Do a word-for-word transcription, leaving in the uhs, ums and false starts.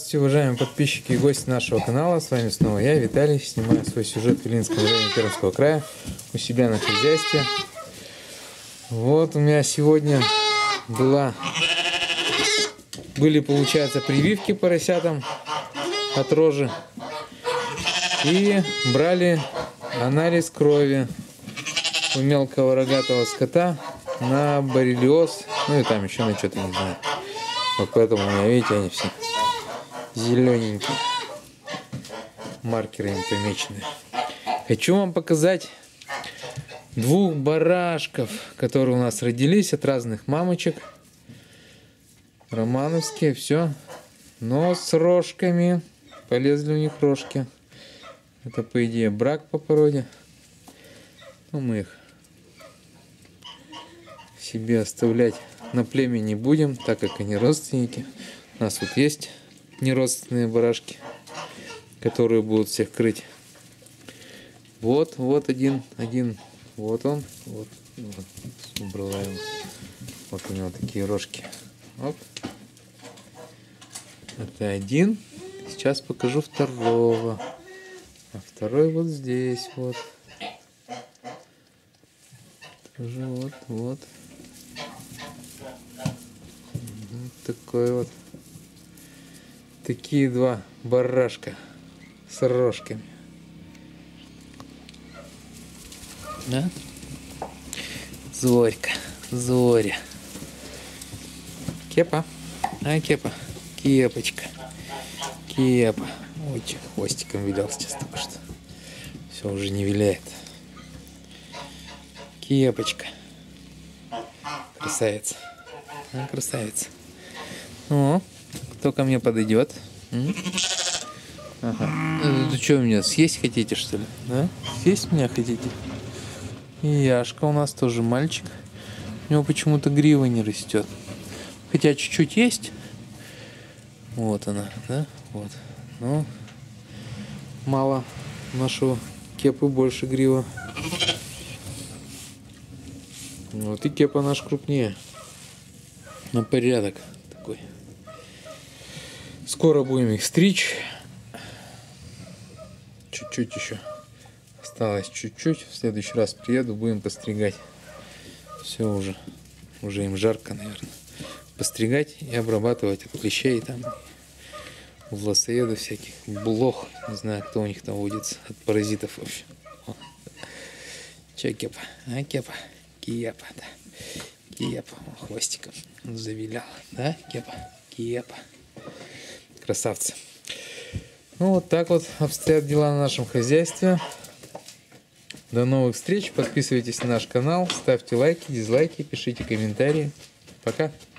Здравствуйте, уважаемые подписчики и гости нашего канала. С вами снова я, Виталий. Снимаю свой сюжет в Илинском районе Пермского края у себя на хозяйстве. Вот у меня сегодня была, были, получается, прививки поросятам от рожи. И брали анализ крови у мелкого рогатого скота на боррелиоз. Ну и там еще на что-то, не знаю. Вот поэтому у меня, видите, они все зелененькие, маркерами помечены. Хочу вам показать двух барашков, которые у нас родились от разных мамочек. Романовские, все. Но с рожками. Полезли у них рожки. Это, по идее, брак по породе. Но мы их себе оставлять на племя не будем, так как они родственники. У нас вот есть неродственные барашки, которые будут всех крыть. Вот, вот один, один, вот он, вот, вот убрала его. Вот у него такие рожки. Оп. Это один. Сейчас покажу второго. А второй вот здесь, вот. Тоже вот, вот. Вот такой вот. Такие два барашка с рожками. Да? Зорька, Зоря. Кепа. А, Кепа. Кепочка. Кепа. Ой, че, хвостиком вилял сейчас только что. Все, уже не виляет. Кепочка. Красавица. А, красавица. Ну, кто ко мне подойдет? М? Ага. Вы что, меня съесть хотите, что ли? Да? Съесть меня хотите? И Яшка у нас тоже мальчик. У него почему-то грива не растет. Хотя чуть-чуть есть. Вот она, да? Вот. Ну, мало нашего Кепы, больше грива. Вот и Кепа наш крупнее. На порядок такой. Скоро будем их стричь. Чуть-чуть еще. Осталось чуть-чуть. В следующий раз приеду, будем постригать. Все уже. Уже им жарко, наверное. Постригать и обрабатывать от клещей там. Власоедов всяких. Блох. Не знаю, кто у них там водится. От паразитов вообще. Че, Кепа? А, Кепа? Кепа, да. Кепа. Хвостиком завилял. Да, Кепа? Кепа. Красавцы. Ну, вот так вот обстоят дела на нашем хозяйстве. До новых встреч. Подписывайтесь на наш канал. Ставьте лайки, дизлайки, пишите комментарии. Пока.